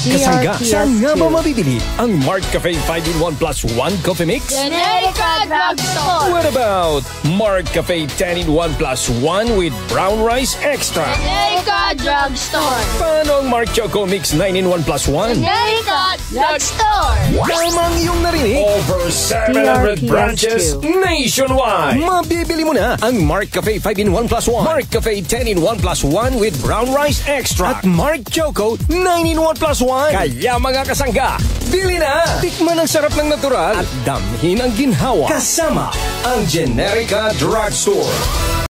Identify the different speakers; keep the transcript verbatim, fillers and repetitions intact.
Speaker 1: kasangga. Saan nga ba mabibili ang Mark Cafe five in one plus one coffee mix?
Speaker 2: Generika Drugstore.
Speaker 1: What about Mark Cafe ten in one plus one with brown rice extra?
Speaker 2: Generika Drugstore.
Speaker 1: Paano ang Mark Choco Mix nine in one plus one?
Speaker 2: Generika Drugstore.
Speaker 1: Tamang iyong narinig. Over seven hundred
Speaker 3: D R P S
Speaker 1: branches nationwide. Mabibili mo na ang Mark Cafe five in one plus one, Mark Cafe ten in one plus one with brown rice extra, at Mark Choco nine in one plus one. Kaya mga kasangga, bili na! Tikman ang sarap ng natural at damhin ang ginhawa kasama ang Generika Drugstore.